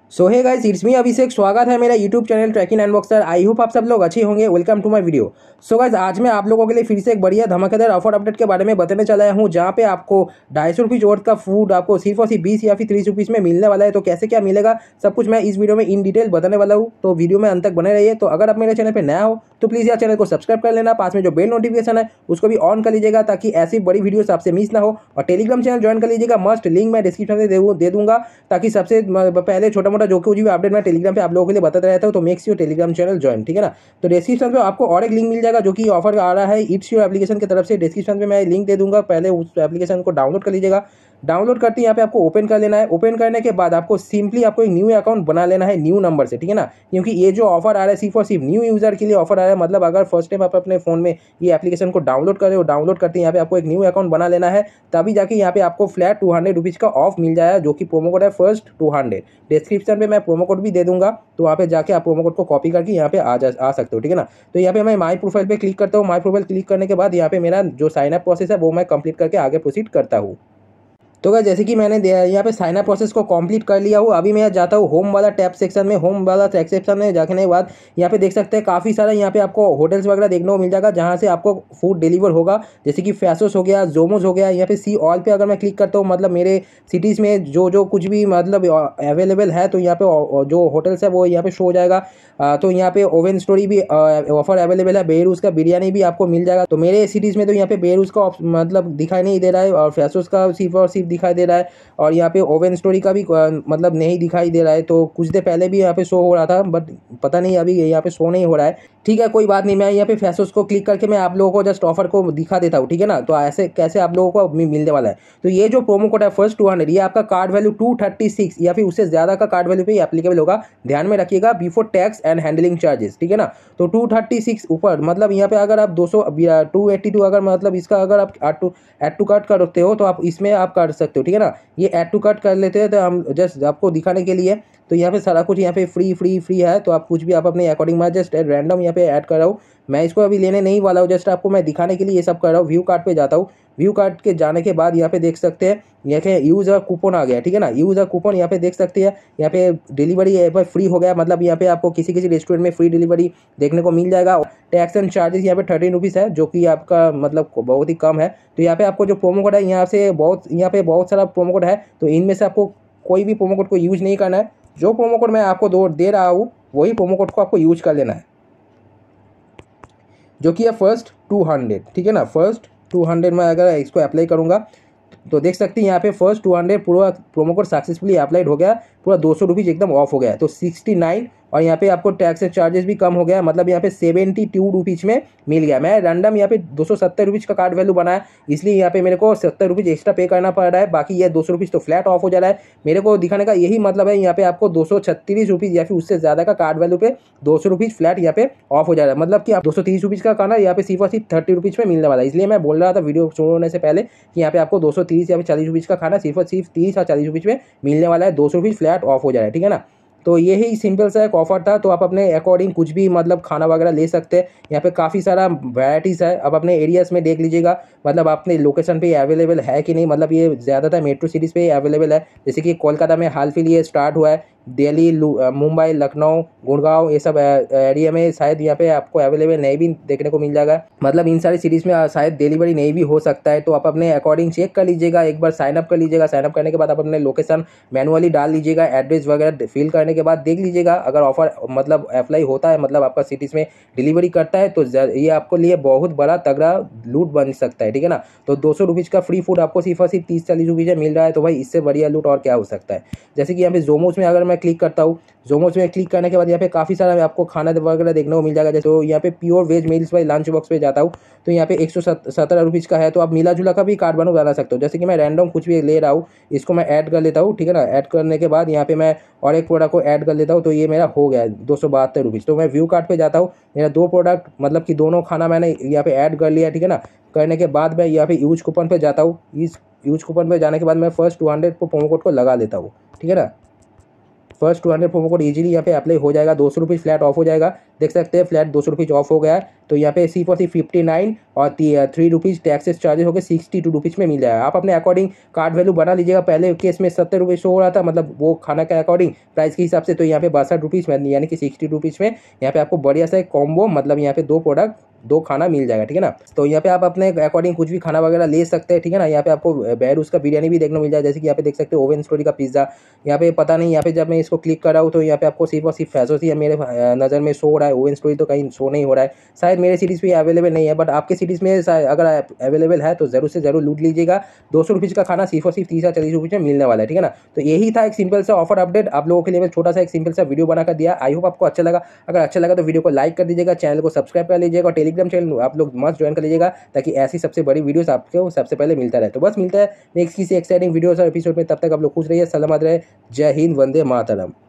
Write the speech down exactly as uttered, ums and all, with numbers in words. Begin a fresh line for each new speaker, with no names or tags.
So hey guys, it's me अभिषेक। स्वागत है मेरा YouTube channel tracking unboxer. I hope आप सब लोग अच्छे होंगे। Welcome to my video. So guys, आज मैं आप लोगों के लिए फिर से एक बढ़िया धमाकेदार ऑफर अपडेट के बारे में बताने चला आया हूँ, जहाँ पे आपको ढाई सौ रुपीज़ वर्थ का फूड आपको सिर्फ और सिर्फ बीस या फिर तीस रुपीज़ में मिलने वाला है। तो कैसे क्या मिलेगा सब कुछ मैं इस वीडियो में इन डिटेल बताने वाला हूँ, तो वीडियो में अंत तक बने रहिए। तो अगर आप मेरे चैनल पर नया हो तो प्लीज़ यार चैनल को सब्सक्राइब कर लेना, पास में जो बेल नोटिफिकेशन है उसको भी ऑन कर लीजिएगा, ताकि ऐसी बड़ी वीडियोस आपसे मिस ना हो। और टेलीग्राम चैनल ज्वाइन कर लीजिएगा, मस्ट लिंक मैं डिस्क्रिप्शन में दे दे दूंगा, ताकि सबसे पहले छोटा मोटा जो कुछ भी अपडेट मैं टेलीग्राम पे आप लोगों के लिए बताता रहता हूँ। तो make sure Telegram channel join, ठीक है ना। तो डिस्क्रिप्शन पे आपको और एक लिंक मिल जाएगा, जो कि ऑफर आ रहा है इट्स योर एप्लीकेशन की तरफ से। डिस्क्रिप्शन पे मैं लिंक दे दूंगा, पहले उस एप्लीकेशन को डाउनलोड कर लीजिएगा। डाउनलोड करते ही यहाँ पे आपको ओपन कर लेना है। ओपन करने के बाद आपको सिंपली आपको एक न्यू अकाउंट बना लेना है, न्यू नंबर से, ठीक है ना। क्योंकि ये जो ऑफर आ रहा है सिर्फ और सिर्फ न्यू यूजर के लिए ऑफर आ रहा है। मतलब अगर फर्स्ट टाइम आप अपने फोन में ये एप्लीकेशन को डाउनलोड कर रहे हो, डाउनलोड करते ही यहाँ पे आपको एक न्यू अकाउंट बना लेना है, तभी जाके यहाँ पे आपको फ्लैट टू हंड्रेड रुपीज़ का ऑफ मिल जाएगा, जो कि प्रोमो कोड है फर्स्ट टू हंड्रेड। डिस्क्रिप्शन पे मैं प्रोमो कोड भी दे दूंगा, तो वहाँ पे जाके आप प्रोमो कोड को कॉपी करके यहाँ पे आ जा आ सकते हो, ठीक है ना। तो यहाँ पे मैं माई प्रोफाइल पे क्लिक करता हूँ। माई प्रोफाइल क्लिक करने के बाद यहाँ पे मेरा जो साइन अप प्रोसेस है वो मैं कंप्लीट करके आगे प्रोसीड करता हूँ। तो क्या, जैसे कि मैंने यहाँ पे साइन अप प्रोसेस को कंप्लीट कर लिया हूँ। अभी मैं जाता हूँ होम वाला टैब सेक्शन में। होम वाला टैब सेक्शन में जाने के बाद यहाँ पे देख सकते हैं काफ़ी सारा यहाँ पे आपको होटल्स वगैरह देखने को मिल जाएगा, जहाँ से आपको फूड डिलीवर होगा। जैसे कि फैसोस हो गया, जोमोज हो गया। यहाँ पे सी ऑल पे अगर मैं क्लिक करता हूँ, मतलब मेरे सिटीज़ में जो जो कुछ भी मतलब अवेलेबल है, तो यहाँ पे जो होटल्स है वो यहाँ पे शो हो जाएगा। तो यहाँ पे ओवन स्टोरी भी ऑफर अवेलेबल है। बेहरूस का बिरयानी भी आपको मिल जाएगा। तो मेरे सिटीज़ में तो यहाँ पे बेहरूस का मतलब दिखाई नहीं दे रहा है, और फैसोस का सिर्फ और सिर्फ दिखाई दे रहा है, और यहाँ पे ओवन स्टोरी का भी मतलब नहीं दिखाई दे रहा है। तो कुछ देर पहले भी यहाँ पे शो हो रहा था, बट पता नहीं अभी यहाँ पे शो नहीं हो रहा है। ठीक है, कोई बात नहीं। मैं यहाँ पे फैसोस को क्लिक करके मैं आप लोगों को जस्ट ऑफर को दिखा देता हूँ, ठीक है ना। तो ऐसे कैसे आप लोगों को मिलने वाला है। तो ये जो प्रोमो कोड है फर्स्ट टू हंड्रेड, ये आपका card value two thirty six या फिर उससे ज़्यादा का कार्ड वैल्यू पे एप्लीकेबल होगा। ध्यान में रखिएगा, before tax and handling charges, ठीक है ना। तो टू थर्टी सिक्स ऊपर मतलब यहाँ पे अगर आप दो सौ टू एट्टी टू अगर मतलब इसका अगर आप add to add to cart करते हो, तो आप इसमें आप कर सकते हो, ठीक है ना। ये एड टू कार्ट कर लेते हैं तो हम जस्ट आपको दिखाने के लिए। तो यहाँ पे सारा कुछ यहाँ पे फ्री फ्री फ्री है, तो आप कुछ भी आप अपने अकॉर्डिंग में जस्ट रैंडम यहाँ पे ऐड कर रहा हूँ। मैं इसको अभी लेने नहीं वाला हूँ, जस्ट आपको मैं दिखाने के लिए ये सब कर रहा हूँ। व्यू कार्ड पे जाता हूँ। व्यू कार्ड के जाने के बाद यहाँ पे देख सकते हैं, यहाँ पे यूज अ कूपन आ गया, ठीक है ना। यूज अ कूपन यहाँ पे देख सकते हैं। यहाँ पे डिलीवरी यहाँ पे फ्री हो गया, मतलब यहाँ पे आपको किसी किसी रेस्टोरेंट में फ्री डिलीवरी देखने को मिल जाएगा। टैक्स एंड चार्जेस यहाँ पे थर्टीन रुपीज़ है, जो कि आपका मतलब बहुत ही कम है। तो यहाँ पे आपको जो प्रोमो कोड है, यहाँ से बहुत यहाँ पे बहुत सारा प्रोमो कोड है, तो इनमें से आपको कोई भी प्रोमो कोड को यूज नहीं करना है। जो प्रोमो कोड मैं आपको दो दे रहा हूँ वही प्रोमो कोड को आपको यूज कर लेना है, जो कि है फर्स्ट टू हंड्रेड, ठीक है ना। फर्स्ट टू हंड्रेड में अगर इसको अप्लाई करूँगा तो देख सकते हैं यहाँ पे फर्स्ट टू हंड्रेड पूरा प्रोमो कोड सक्सेसफुली अप्लाइड हो गया, पूरा दो सौ रुपीज़ एकदम ऑफ हो गया। तो सिक्सटी नाइन, और यहाँ पे आपको टैक्स एंड चार्जेस भी कम हो गया, मतलब यहाँ पे सेवेंटी टू रुपीज़ में मिल गया। मैं रैंडम यहाँ पे दो सौ सत्तर रुपीज़ का कार्ड वैल्यू बनाया, इसलिए यहाँ पे मेरे को सत्तर रुपीज़ एक्स्ट्रा पे करना पड़ रहा है। बाकी ये दो सौ रुपीज़ तो फ्लैट ऑफ हो जा रहा है। मेरे को दिखाने का यही मतलब है, यहाँ पे आपको दो सौ छत्तीस रुपीज़ या फिर उससे ज़्यादा का कार्ड वैल्यू पे दो सौ रुपीज़ फ्लैट यहाँ पे ऑफ हो जा रहा है। मतलब कि आप दो सौ तीस रुपीज़ का खाना यहाँ पे सिर्फ और सिर्फ थर्टी रुपीज़ में मिलने वाला है। इसलिए मैं बोल रहा था वीडियो शुरू होने से पहले कि यहाँ पे आपको दो सौ तीस या फिर चालीस रुपीज़ का खाना सिर्फ और सिर्फ तीस और चालीस रुपीज़ में मिलने वाला है। दो सौ रुपीज़ फ्लैट ऑफ हो जा रहा है, ठीक है ना। तो यही सिंपल सा एक ऑफर था। तो आप अपने अकॉर्डिंग कुछ भी मतलब खाना वगैरह ले सकते हैं। यहाँ पे काफ़ी सारा वैराइटीज़ है, आप अपने एरियाज़ में देख लीजिएगा, मतलब अपने लोकेशन पे अवेलेबल है कि नहीं। मतलब ये ज़्यादातर मेट्रो सिटीज़ पे अवेलेबल है। जैसे कि कोलकाता में हाल फिलहाल ये स्टार्ट हुआ है, दिल्ली, मुंबई, लखनऊ, गुड़गांव, ये सब एरिया में शायद यहाँ पे आपको अवेलेबल नहीं भी देखने को मिल जाएगा। मतलब इन सारी सिटीज़ में शायद डिलीवरी नहीं भी हो सकता है। तो आप अपने अकॉर्डिंग चेक कर लीजिएगा, एक बार साइन अप कर लीजिएगा। साइन अप करने के बाद आप अपने लोकेशन मैनुअली डाल लीजिएगा, एड्रेस वगैरह फिल करने के बाद देख लीजिएगा अगर ऑफर मतलब अप्लाई होता है, मतलब आपका सिटीज़ में डिलीवरी करता है, तो ये आपको लिए बहुत बड़ा तगड़ा लूट बन सकता है, ठीक है ना। तो दो सौ रुपीज़ का फ्री फूड आपको सिर्फ और सिर्फ तीस चालीस रुपीज़ में मिल रहा है, तो भाई इससे बढ़िया लूट और क्या हो सकता है। जैसे कि यहाँ पे जोमोस में अगर मैं क्लिक करता हूँ, जोमोस में क्लिक करने के बाद यहाँ पे काफ़ी सारा आपको खाना वगैरह देखने को मिल जाएगा। जैसे तो यहाँ पे pure veg meals by lunch box पे जाता हूँ, तो यहाँ पे एक सौ सत्रह रुपीज़ का है। तो आप मिला जुला का भी कार्ड बनो बना सकते हो। जैसे कि मैं रैंडम कुछ भी ले रहा हूँ, इसको मैं ऐड कर लेता हूँ, ठीक है ना। ऐड करने के बाद यहाँ पे मैं और एक प्रोडक्ट को ऐड कर लेता हूँ, तो ये मेरा हो गया दो सौ बहत्तर रुपीज़। तो मैं व्यू कार्ड पे जाता हूँ, मेरा दो प्रोडक्ट मतलब कि दोनों खाना मैंने यहाँ पे ऐड कर लिया, ठीक है ना। करने के बाद मैं यहाँ पे यूज कूपन पे जाता हूँ। इस यूज कूपन पे जाने के बाद मैं फर्स्ट टू हंड्रेड को प्रोमो कोड को लगा लेता हूँ, ठीक है ना। First two hundred promo code easily यहाँ पे अप्लाई हो जाएगा। दो सौ रुपीज़ फ्लैट ऑफ हो जाएगा, देख सकते हैं फ्लैट दो सौ रुपीज़ ऑफ हो गया है। तो यहाँ पे सिर्फ और सिर्फ फिफ्टी नाइन और थ्री रुपीज़ टैक्सेस चार्जेस होकर सिक्सटी टू रुपीज़ में मिल जाएगा। आप अपने अकॉर्डिंग कार्ड वैल्यू बना लीजिएगा। पहले केस में सत्तर रुपये शो हो रहा था, मतलब वो खाना के अकॉर्डिंग प्राइस के हिसाब से, तो यहाँ पे बासठ रुपीज़ में यानी कि सिक्सटी रुपीज़ में यहाँ पे आपको बढ़िया सा कॉम्बो, मतलब यहाँ पे दो प्रोडक्ट दो खाना मिल जाएगा, ठीक है ना। तो यहाँ पे आप अपने अकॉर्डिंग कुछ भी खाना वगैरह ले सकते हैं, ठीक है ना। यहाँ पे आपको बेहरूस का बिरयानी भी देखने को मिल जाए, जैसे कि यहाँ पे देख सकते हो ओवन स्टोरी का पिज्जा। यहाँ पे पता नहीं, यहाँ पे जब मैं इसको क्लिक कर रहा हूँ तो यहाँ पे आपको सिर्फ और सिर्फ फैसो ही मेरे नज़र में शो हो रहा है। ओवन स्टोरी तो कहीं शो नहीं हो रहा है, शायद मेरे सिटीज़ पे अवेलेबल नहीं है, बट आपके सिटीज़ में अगर अवेलेबल है तो जरूर से जरूर लूट लीजिएगा। दो सौ रुपीज़ का खाना सिर्फ और सिर्फ तीस या चालीस रुपये में मिलने वाला है, ठीक है ना। तो यही था एक सिंपल सा ऑफर अपडेट आप लोगों के लिए। मैं छोटा सा एक सिंपल सा वीडियो बनाकर दिया। आई होप आपको अच्छा लगा। अगर अच्छा लगा तो वीडियो को लाइक कर दीजिएगा, चैनल को सब्सक्राइब कर लीजिएगा और टेलीग्राम चैनल आप लोग मस्त ज्वाइन कर लीजिएगा, ताकि ऐसी सबसे बड़ी वीडियोस आपको सबसे पहले मिलता रहे। तो बस मिलता है नेक्स्ट किसी एक्साइटिंग वीडियोस और एपिसोड में, तब तक आप लोग खुश रहिए, सलामत रहे। जय हिंद, वंदे मातरम।